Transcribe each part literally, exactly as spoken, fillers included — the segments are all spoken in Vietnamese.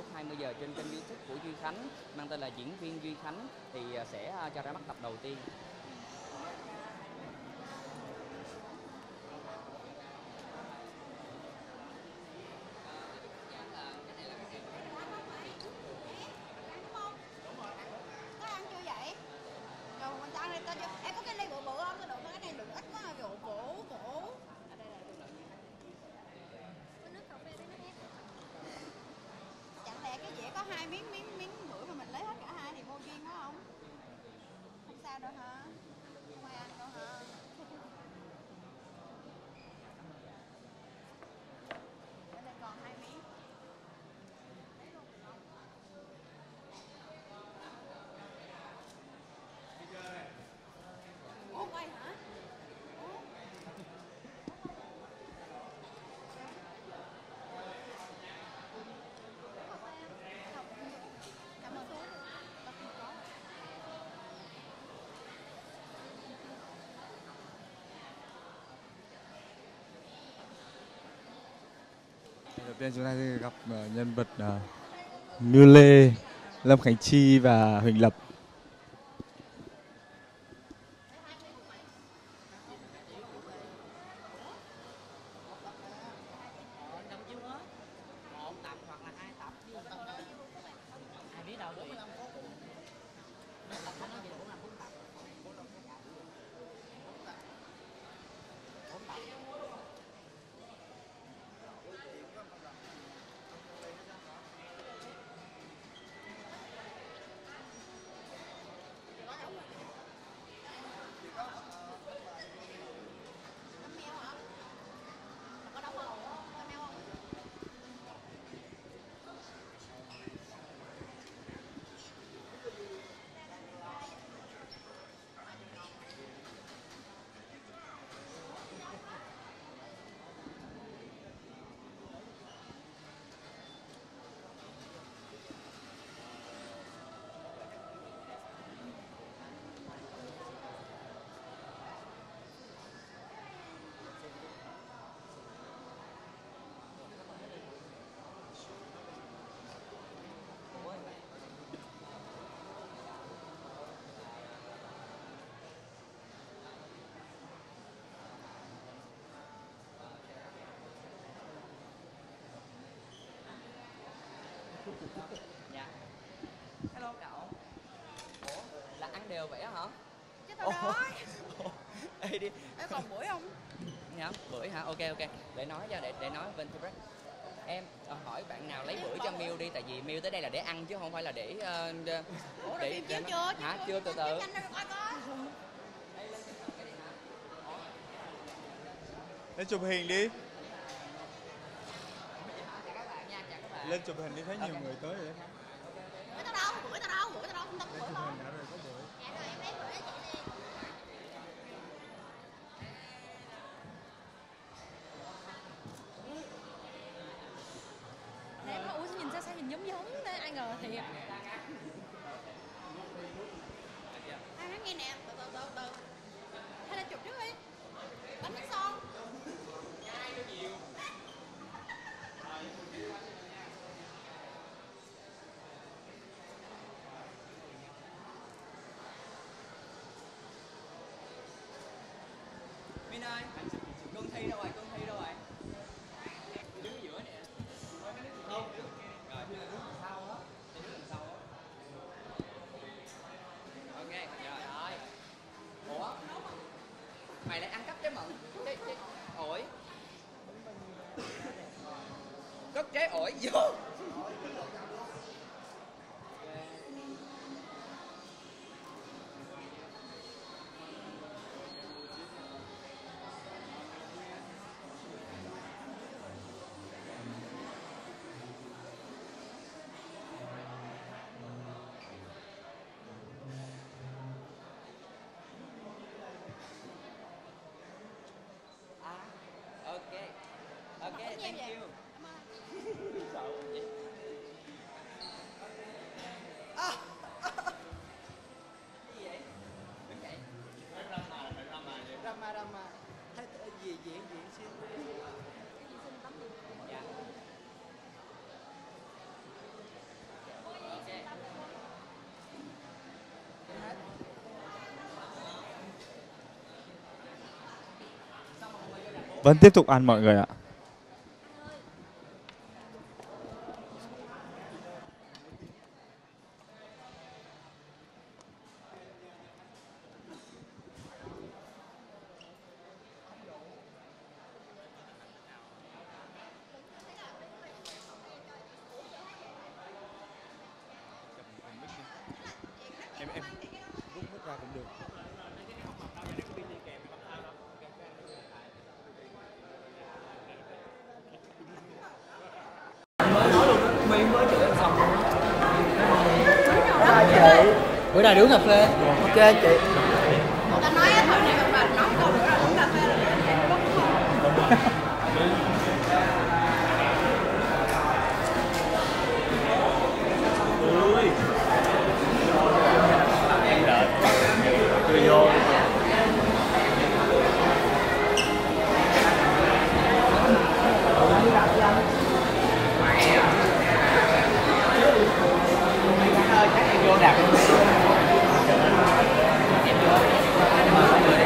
lúc hai mươi giờ trên kênh YouTube của Duy Khánh mang tên là Diễn viên Duy Khánh, thì sẽ cho ra mắt tập đầu tiên. Em có cái ly bự bự không? Tôi đụng cái này đựng ít quá, rượu bổ bổ. Chẳng lẽ cái dĩa có hai miếng miếng miếng bự mà mình lấy hết cả hai thì vô duyên đó không? Không sao đâu hả? Không ai ăn đâu hả? Ở đây còn hai miếng. Ủa quay hả? Đầu tiên chúng ta sẽ gặp uh, nhân vật uh, Như Lê, Lâm Khánh Chi và Huỳnh Lập. Dạ. Hello cậu. Ủa, là ăn đều vậy hả? Chứ tao nói. Ê đi. Em còn bưởi không? Dạ, bưởi hả? Ok ok. Để nói cho để để nói bên break. Em uh, hỏi bạn nào lấy bưởi cho Miu đi, tại vì Miu tới đây là để ăn chứ không phải là để uh, Ủa, để, để chưa? hả? Chưa, từ từ. Lên chụp hình đi. Chào các bạn nha, chào các bạn. Lên chụp hình đi, thấy nhiều Okay. người tới rồi đấy. Bưởi tao đâu? Bưởi tao đâu? Bưởi tao đâu? Không tao có Lên bưởi chụp không? hình đã rồi, có bưởi. Dạ rồi em lấy bưởi cho chị đi. Để em nói ủa nhìn sao sao nhìn giống giống thế, ai ngờ thiệt. Ai nói nghe nè, từ từ từ từ. Hay là chụp trước đi. Bánh bánh son. Min ơi, Cương Thi đâu rồi? Cương Thi đâu rồi? Đứng ở giữa nè. Không, rồi, đứng đằng sau á. Đứng đằng sau á. Ok, rồi. Ủa? Mày lại ăn cắp trái mận, trái, trái ổi. Cất trái ổi vô. Ok, ok, thank you. Sợ gì? À, gì vậy? Đứng dậy. Rama, Rama vậy. Rama, Rama. Thế gì diễn diễn xin. Dạ. Vẫn tiếp tục ăn mọi người ạ. Em em rút mic ra cũng được. Bữa nào đi uống cà phê. Ok chị. Ta nói á, thời này mà nói câu nữa là uống cà phê là được.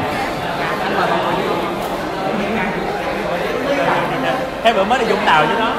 Thế bữa mới đi Vũng Tàu chứ đó.